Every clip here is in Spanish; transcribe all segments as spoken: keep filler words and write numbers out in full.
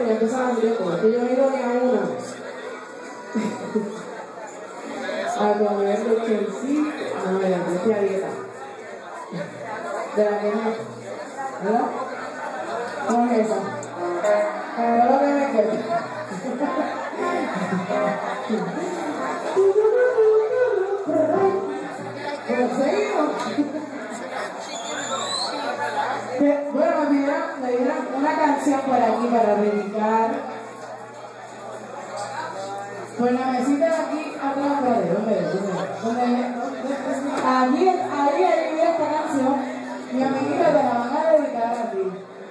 ya empezaron a salir como que yo no he ido ni a una. A comer lechecito. No, ya no estoy a dieta. De la que no. ¿Verdad? ¿Cómo es esa? Todo lo que me quede. Bueno, me dieron, me dieron una canción por aquí para dedicar. Pues la mesita de aquí atrás, ¿dónde? ¿Dónde? ¿Dónde? Aquí, ahí, ahí, esta canción. Mi amiguita te la van a dedicar a ti.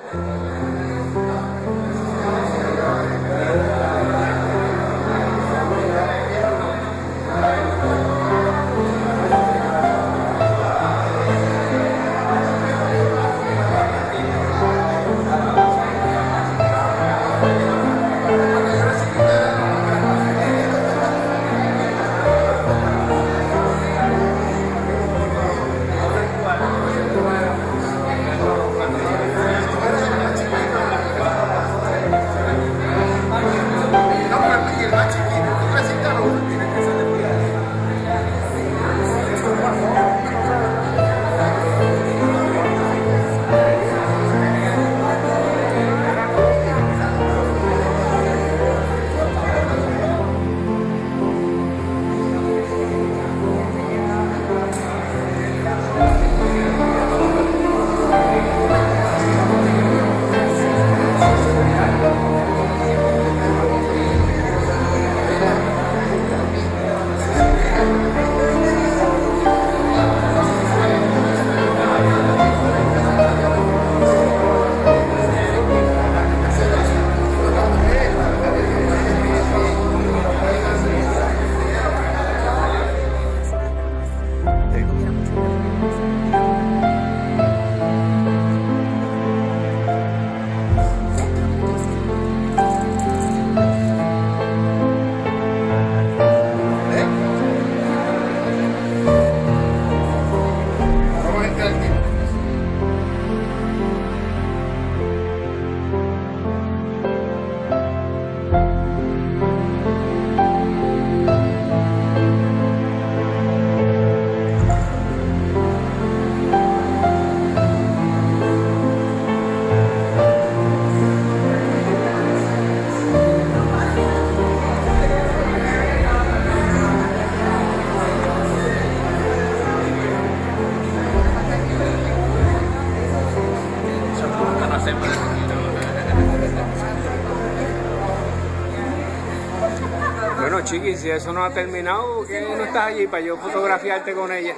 Bueno, Chiqui, si eso no ha terminado, ¿por qué no estás allí para yo fotografiarte con ella?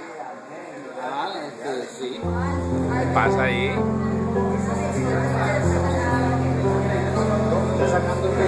Ah, este, sí. ¿Qué pasa ahí? Está sacando el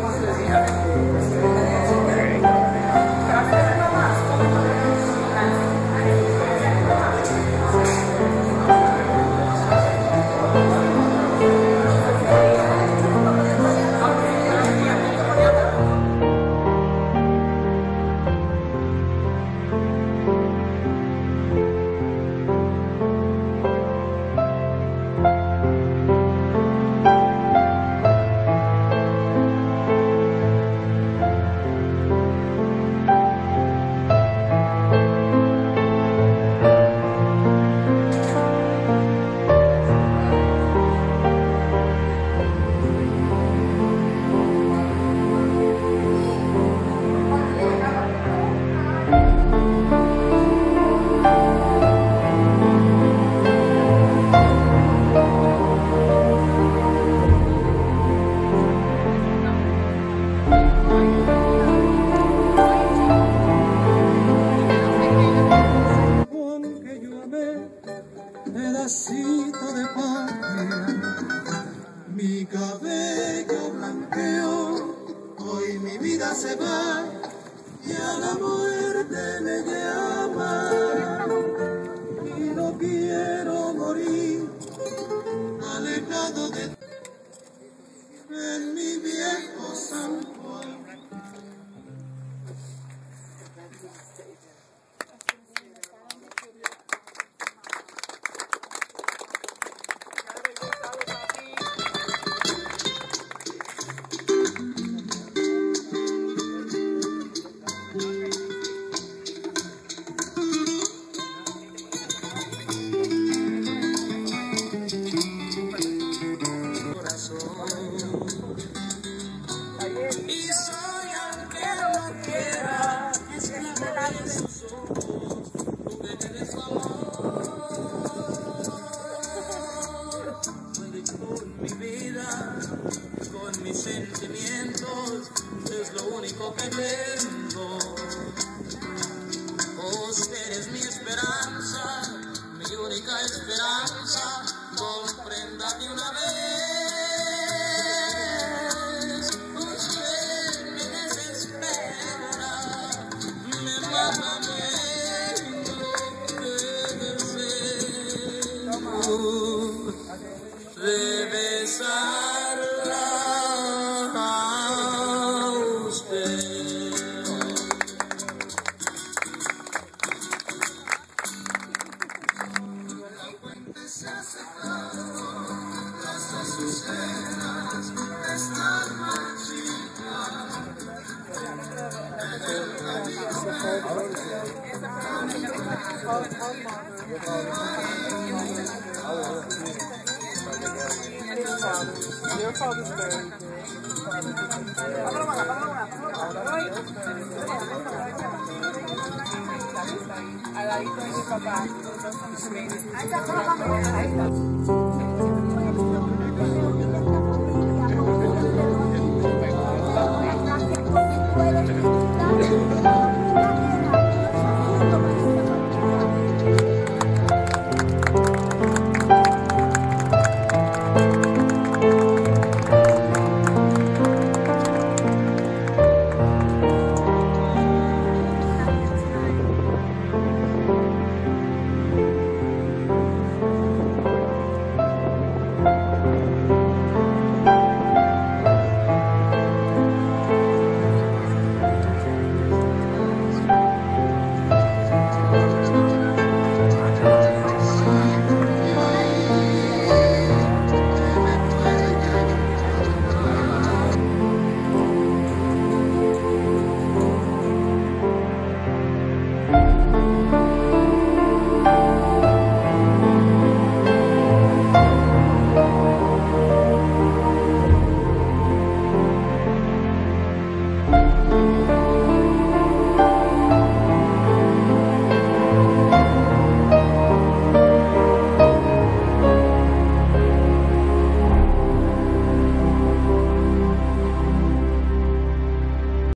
pedacito de patria, mi cabello blanqueó, hoy mi vida se va y a la muerte me llama, y no quiero morir alejado de ti en mi viejo San Juan. con mis sentimientos, es lo único que tengo. Usted es mi esperanza, mi única esperanza, comprenda de una vez. Usted me desespera, me mata de besarla a usted. Se hace claro, las azucenas están marchitas. Your father's very good. Al ladito de mi papá.